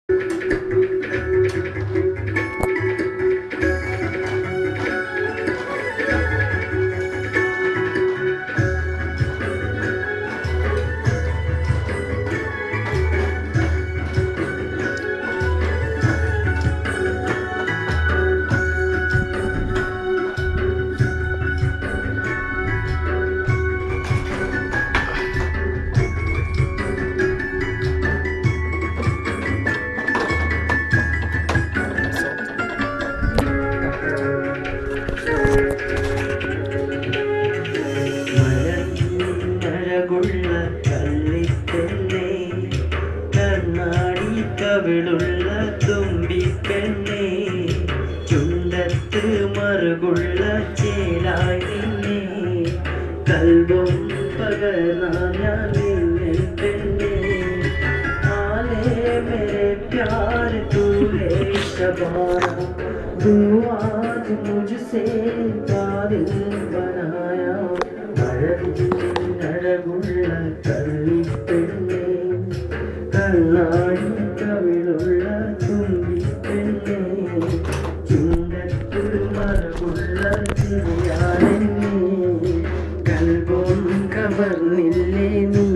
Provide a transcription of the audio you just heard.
കവിളുള്ള തുമ്പിപ്പെണ്ണേ ചുണ്ടത്ത് മറുകുള്ള ചേലായി നിന്നെ കൽബും പകർന്നാൻ ഞാൻ നിന്നെ പെണ്ണേ ആലേ മേരെ പ്യാർ തൂ ഹേ ശബാന तू आज मुझसे कादिल बनाया അഴകുള്ള കള്ളിപ്പെണ്ണേ കണ്ണാടി കവിളുള്ള തുമ്പിപ്പെണ്ണേ ചുണ്ടത്ത് മറുകുള്ള ചിരിയാണെന്നേ കൽബും കവർന്നില്ലേ നീ